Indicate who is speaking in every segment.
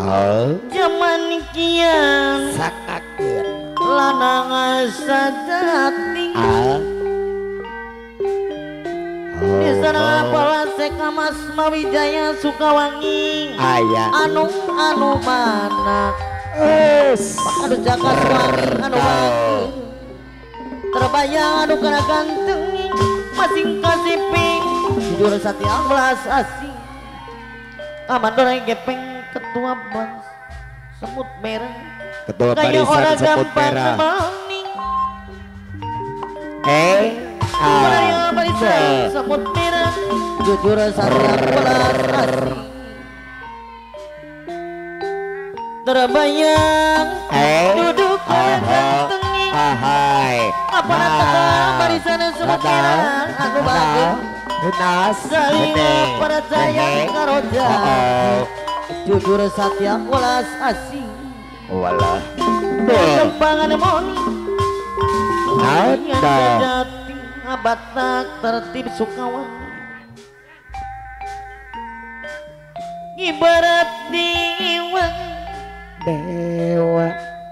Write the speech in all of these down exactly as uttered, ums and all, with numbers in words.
Speaker 1: Oh.
Speaker 2: Zaman kian
Speaker 1: Sakakeun.
Speaker 2: lanang sajati.
Speaker 1: Ah. Oh.
Speaker 2: Di sana Polsek Mas Mawijaya Sukawangi.
Speaker 1: Aya.
Speaker 2: Anu anu mana?
Speaker 1: Es.
Speaker 2: Anu Jaka Suami anu bagus. Terbayang anu kana ganteng masing kasiping jujur satya belas asing. Amandor gepeng ketua bans semut merah.
Speaker 1: Ketua
Speaker 2: Kayak
Speaker 1: barisan
Speaker 2: orang
Speaker 1: semut
Speaker 2: gampang
Speaker 1: merah.
Speaker 2: maning.
Speaker 1: Eh.
Speaker 2: Kayak
Speaker 1: Ah.
Speaker 2: barisan semut merah. Jujur satya belas asing. Terbayang
Speaker 1: Eh.
Speaker 2: duduk kana ganteng.
Speaker 1: Ahai.
Speaker 2: Apa tengah barisan semut merah anu bagus.
Speaker 1: Nas.
Speaker 2: Saling percaya karoja. Jujur satya welas asing.
Speaker 1: Walah.
Speaker 2: Kembangan moni yang
Speaker 1: Ada.
Speaker 2: sejati abatak tertib Sukawangi. Ibarat dewa
Speaker 1: Dewa.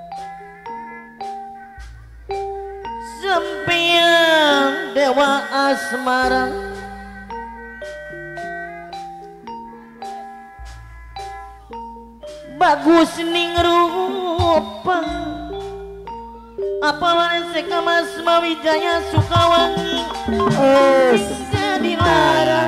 Speaker 2: sampeyan dewa asmara. Bagus ning rupa apalagi seka Mas Mawijaya Sukawangi.
Speaker 1: Es.
Speaker 2: Jadi lara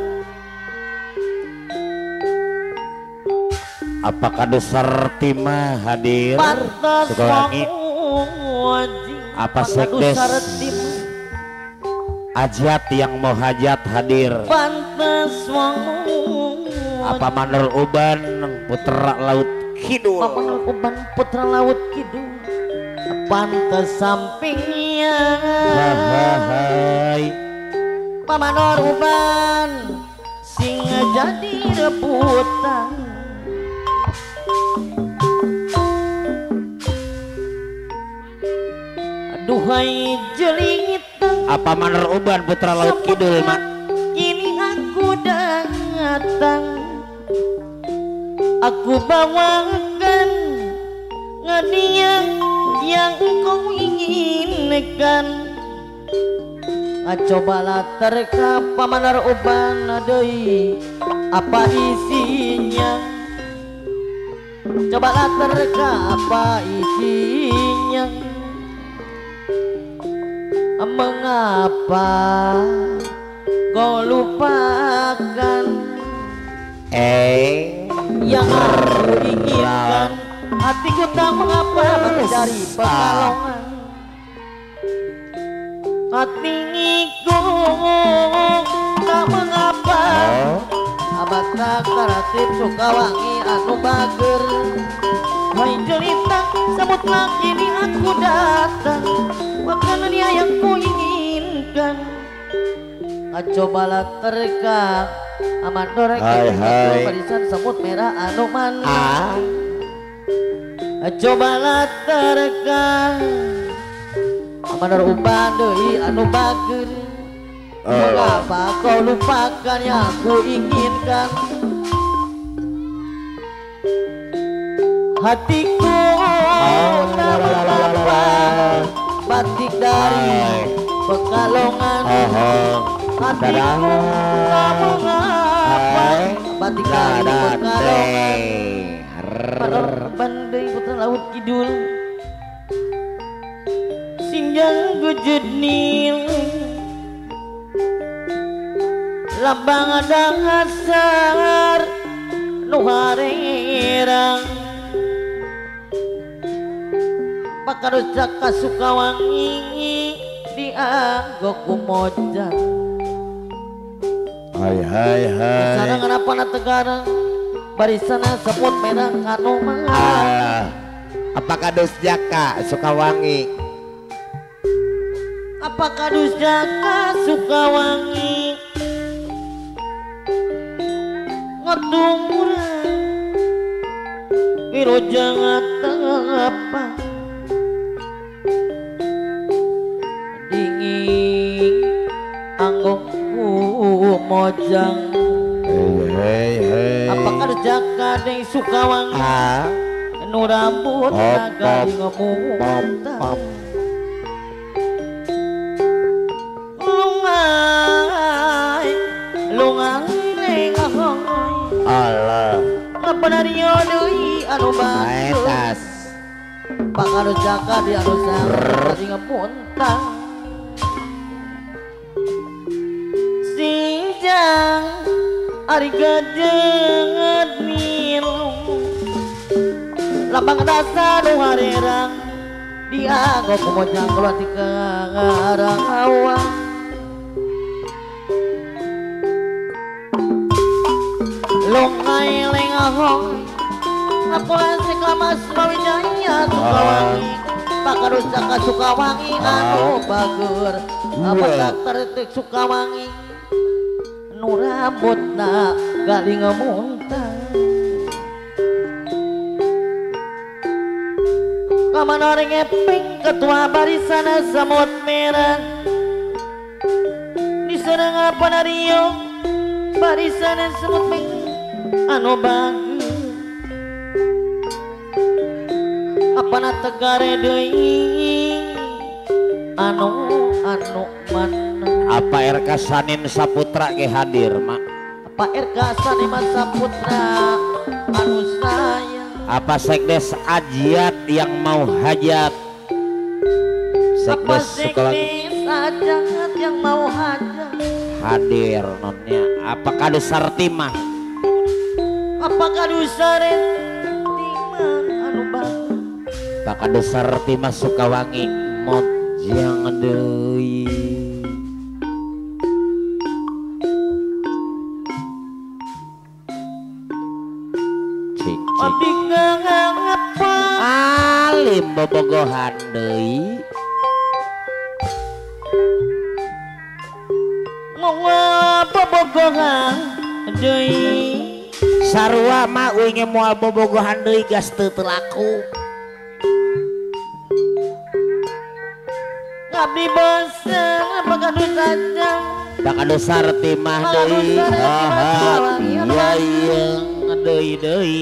Speaker 1: Apakah dasar timah hadir
Speaker 2: pantas
Speaker 1: Sukawangi?
Speaker 2: waji
Speaker 1: Apa sekdes Ajat yang mau hajat hadir?
Speaker 2: pantas
Speaker 1: Apa Mandor Uban putra laut kidul?
Speaker 2: Pamanul Uban putra laut kidul pantas sampingnya.
Speaker 1: Hai.
Speaker 2: Pamanor Uban singa jadi rebutan. Aduhai jelita.
Speaker 1: Apa Mandor Uban putra laut kidul mak?
Speaker 2: Kini aku datang, aku bawakan ngadiah yang kau inginkan. Cobalah terka Pamanar Uban deui apa isinya. Cobalah terka apa isinya. Mengapa kau lupakan
Speaker 1: Eh
Speaker 2: yang aku inginkan? Hatiku tak mengapa mencari pekalongan. Hatiku tak mengapa abad tak karatip Sukawangi anu bager. Hai jelita sebutlah ini aku datang, makanan dia yang ku inginkan. Cobalah terka amandor
Speaker 1: Hai, hai.
Speaker 2: barisan semut merah anu mana.
Speaker 1: Ah.
Speaker 2: Cobalah terka amandor Uban deui anu bager. Mengapa kau lupakan yang ku inginkan? Hatiku tak mengapa batik dari Pekalongan. Hatiku tak mengapa batik dari Pekalongan. Mandor Bandai putra laut kidul sinjang gujud nil lambang adang hasar nu harerang. Pakarus Jaka Sukawangi dianggo kumojang.
Speaker 1: Hai hai hai.
Speaker 2: Sareng kenapa tegara barisana semut merah anu mah.
Speaker 1: Ah. Apakah Dus Jaka Sukawangi?
Speaker 2: Apakah Dus Jaka Sukawangi ngetumurang wirojang apa dingin anggongku mojang.
Speaker 1: Hei hei hei.
Speaker 2: Apakah Dus jaka deng Sukawangi
Speaker 1: ah
Speaker 2: nu rambut naga ngomong lungai lungai lengahoy
Speaker 1: Allah
Speaker 2: ngapenario deui anu bagus panganu jaka di anu sareng ngapuntang sinjang ari gajenget milu lapang rasa nu harerang dianggap kumojang keluar di karang awang lungai lengahoy Apulan si Klamas Mawijaya Sukawangi Pakarus jaka Sukawangi anu bagur Apakah tertik Sukawangi nu rambutna galing muntah Kamana ngeping ketua barisan Samut Merah diserang apa nario barisan Samut Merah anu bagus apana tegare deui anu anu mana
Speaker 1: apa R K Sanin Saputra ge hadir mak
Speaker 2: apa R K Sanin Saputra anu sayang
Speaker 1: apa sekdes ajiat yang mau hajat
Speaker 2: apa
Speaker 1: sekdes Sukawangi
Speaker 2: sekdes ajiat yang mau hajat
Speaker 1: hadir nonnya apa kade sartimah
Speaker 2: apa kadu sartimah anu bagus
Speaker 1: Pak Desar Timah Sukawangi mojang deui cik cik
Speaker 2: abdi ngapa
Speaker 1: alim bobogohan deui
Speaker 2: ngapa bobogohan deui
Speaker 1: sarua mah uing moal bobogohan deui gas teu laku
Speaker 2: abdi bosan apakah dosa saja
Speaker 1: Pak Desar Timah deui iya iya deui deui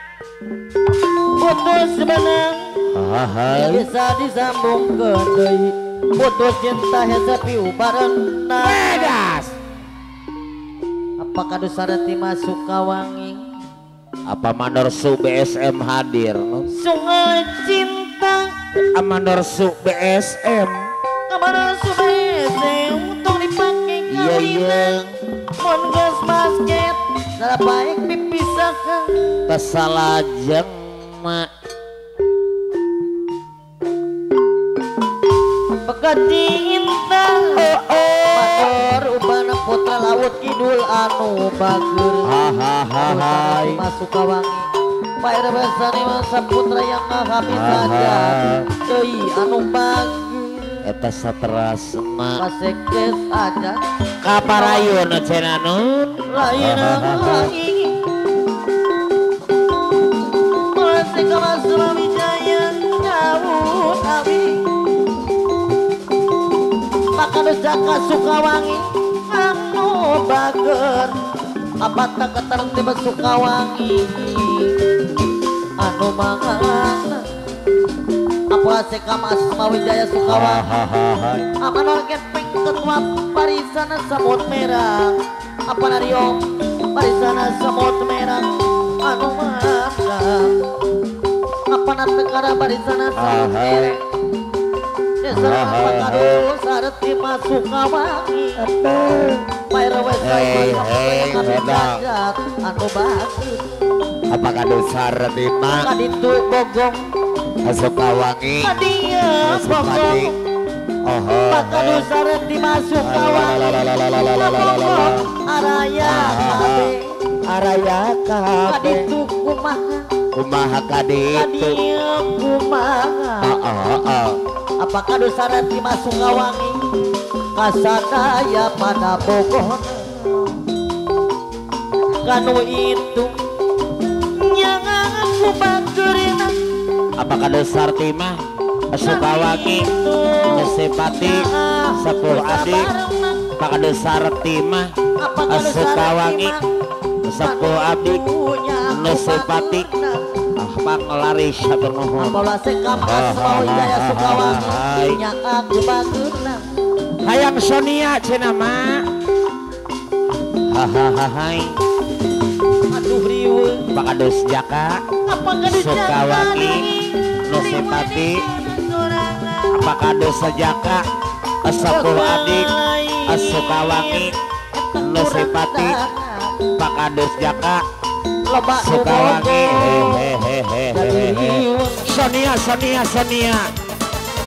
Speaker 2: putus benang
Speaker 1: hai
Speaker 2: bisa disambungkeun deui putus cinta hese piubareunna
Speaker 1: pedas
Speaker 2: apakah dosa Timah Sukawangi
Speaker 1: apa mandorsu B S M hadir no?
Speaker 2: sungai cinta
Speaker 1: Amandorsu B S M
Speaker 2: kamana subese untuk dipake
Speaker 1: iya iya
Speaker 2: mun geus basket salah baik dipisahkan
Speaker 1: tesalajeng mak
Speaker 2: pekat cinta oh oh matur ubana putra laut kidul anu bagur
Speaker 1: hahaha
Speaker 2: Timah Sukawangi Pak R W Sanin Saputra yang ngahami saja deui anu bagus
Speaker 1: eta saterasna
Speaker 2: pasekes aja
Speaker 1: kaparayun cenah nun
Speaker 2: lain lagi Masih Klamas Mawijaya Dawud Abi Pakarus jaka Sukawangi anu bager apa tak ketertib Sukawangi anu mangana apa si Klamas Mawijaya Sukawangi amanah gepeng ketua barisan Samut Merah apa nario barisan Samut Merah anu mana apa nategara barisan Samut Merah desa apa kadu saret Timah Sukawangi Pak R W anu bagus
Speaker 1: apa kadosar Timah
Speaker 2: kaditu bogong
Speaker 1: Sukawangi
Speaker 2: kadia bogong
Speaker 1: oh
Speaker 2: Pakadu sareng Timah Sukawangi araya kabe
Speaker 1: araya kabeh
Speaker 2: kaditu kumaha
Speaker 1: kumaha kaditu
Speaker 2: kadia kumaha
Speaker 1: heeh heeh
Speaker 2: apa kadu sareng Timah Sukawangi kasadaya pada Bogor kanu itu nyangan aku bagurina
Speaker 1: apa kadosar Timah Sukawangi Sepati Sepuh Adik Pak Desar Timah Sukawangi sepuh abdi nu simpati ah panglaris satur nuhun
Speaker 2: Bola sekam asmau jaya Sukawangi nya aku bageuna
Speaker 1: hayang Sonia cenah mah hahaha
Speaker 2: aduh riweuh
Speaker 1: Pakadus Jaka
Speaker 2: apa gadis
Speaker 1: Sukawangi nu simpati Pakadus Jaka sepuh abdi Sukawangi nu simpati Pakadus Jaka
Speaker 2: loba
Speaker 1: Sukawangi
Speaker 2: bogo
Speaker 1: hehehe Sonia Sonia Sonia